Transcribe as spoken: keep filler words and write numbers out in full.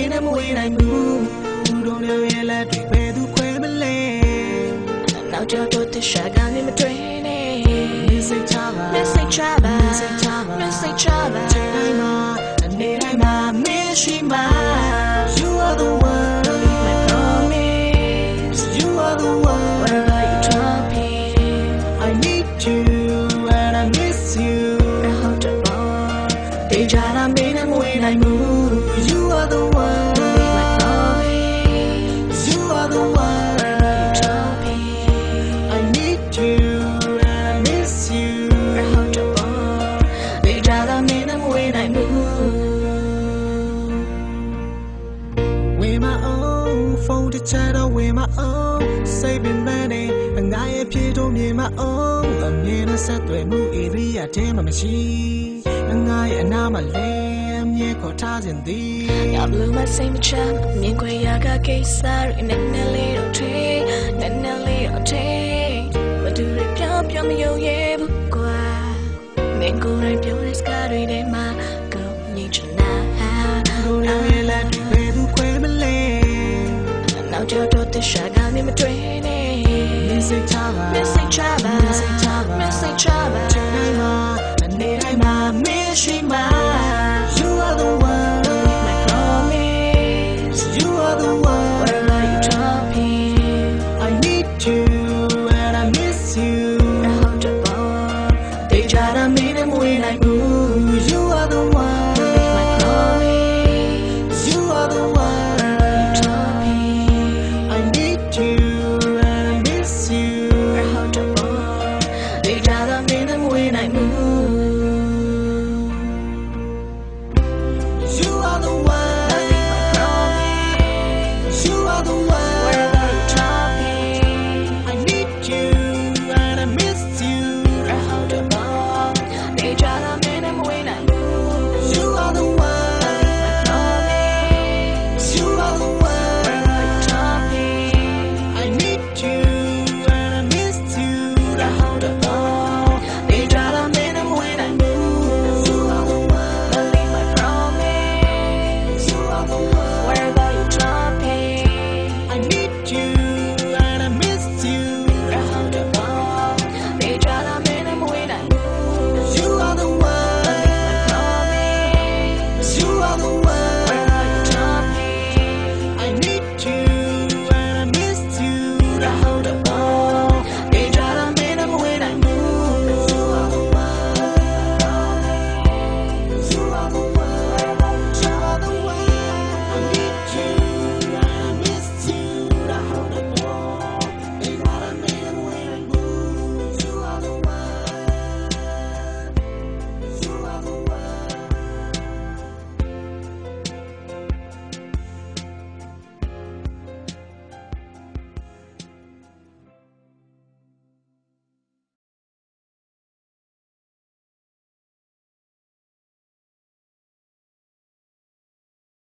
me and when I move. Don't know yet, let me pay the quail. Now, you're to shag on in the training. Missing Chava, missing Chava, missing Chava, missing Chava. Chava, and need I ma, Mishima. You are the one, my promise. You are the one, wherever you drop it. I need you, and I miss you. I hold the ball. They try to mean and when I move. You are the one, my promise. You are the one, wherever you drop it. I need you, and I miss you. I hold the ball. They try to mean and when I move. With my own phone to chat out with my own saving money and I appear to me my own I'm in a set with mu area team a machine and I and I'm a lamb ye cotas in the I blew my same champ me guayaga kesar in a little tree then a little tree but do the job yum yo ye bukwa mango right pure is carried in my girl need you now now you let me now you're to shag on in my training. Missing Chava, missing Chava, missing Chava, missing Chava. Chava, and need I ma, Mishima.